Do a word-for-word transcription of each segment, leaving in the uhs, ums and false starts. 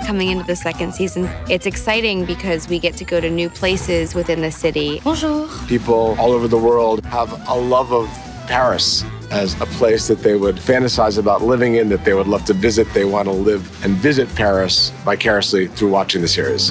coming into the second season. It's exciting because we get to go to new places within the city. Bonjour. People all over the world have a love of Paris as a place that they would fantasize about living in, that they would love to visit. They want to live and visit Paris vicariously through watching the series.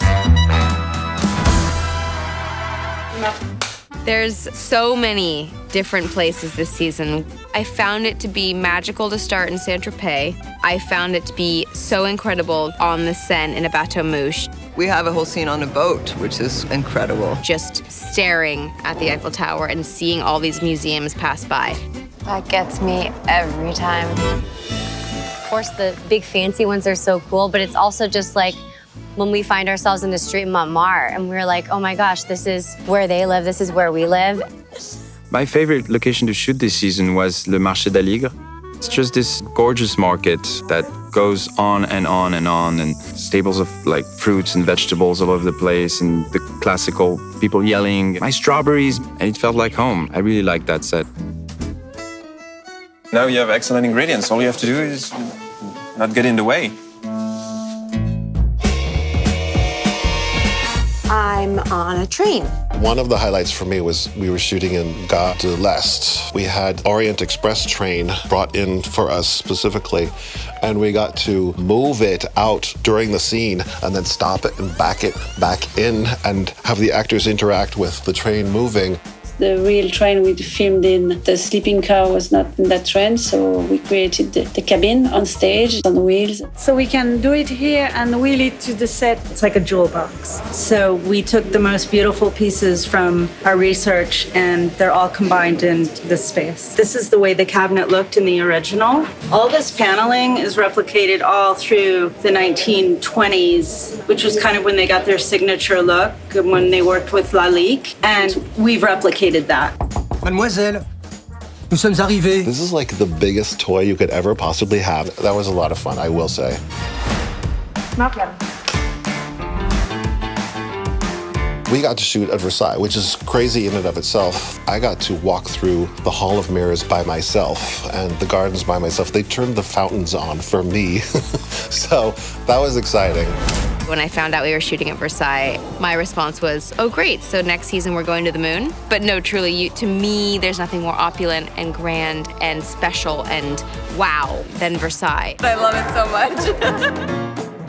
There's so many different places this season. I found it to be magical to start in Saint-Tropez. I found it to be so incredible on the Seine in a bateau mouche. We have a whole scene on a boat, which is incredible. Just staring at the Eiffel Tower and seeing all these museums pass by. That gets me every time. Of course, the big fancy ones are so cool, but it's also just like when we find ourselves in the street in Montmartre and we're like, oh my gosh, this is where they live, this is where we live. My favorite location to shoot this season was Le Marché d'Aligre. It's just this gorgeous market that goes on and on and on, and staples of like fruits and vegetables all over the place, and the classical people yelling, "My strawberries!" And it felt like home. I really liked that set. Now you have excellent ingredients. All you have to do is not get in the way. I'm on a train. One of the highlights for me was we were shooting in Gare de l'Est. We had Orient Express train brought in for us specifically, and we got to move it out during the scene and then stop it and back it back in and have the actors interact with the train moving. The real train we filmed in, the sleeping car was not in that train, so we created the, the cabin on stage, on wheels. So we can do it here and wheel it to the set. It's like a jewel box. So we took the most beautiful pieces from our research and they're all combined in this space. This is the way the cabinet looked in the original. All this paneling is replicated all through the nineteen twenties, which was kind of when they got their signature look, when they worked with Lalique, and we've replicated that. Mademoiselle, nous sommes arrivés. This is like the biggest toy you could ever possibly have. That was a lot of fun, I will say. We got to shoot at Versailles, which is crazy in and of itself. I got to walk through the Hall of Mirrors by myself and the gardens by myself. They turned the fountains on for me. So that was exciting. When I found out we were shooting at Versailles, my response was, oh great, so next season we're going to the moon? But no, truly, you, to me, there's nothing more opulent and grand and special and wow than Versailles. I love it so much.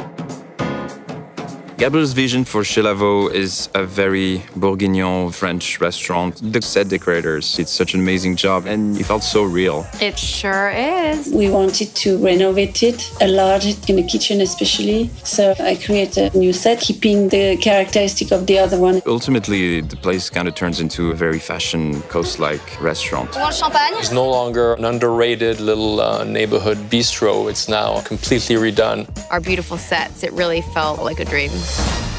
Gabriel's vision for Chez Lavaux is a very bourguignon French restaurant. The set decorators did such an amazing job, and it felt so real. It sure is. We wanted to renovate it, enlarge it in the kitchen especially. So I created a new set, keeping the characteristic of the other one. Ultimately, the place kind of turns into a very fashion, coast-like restaurant. You want champagne? It's no longer an underrated little uh, neighborhood bistro. It's now completely redone. Our beautiful sets, it really felt like a dream.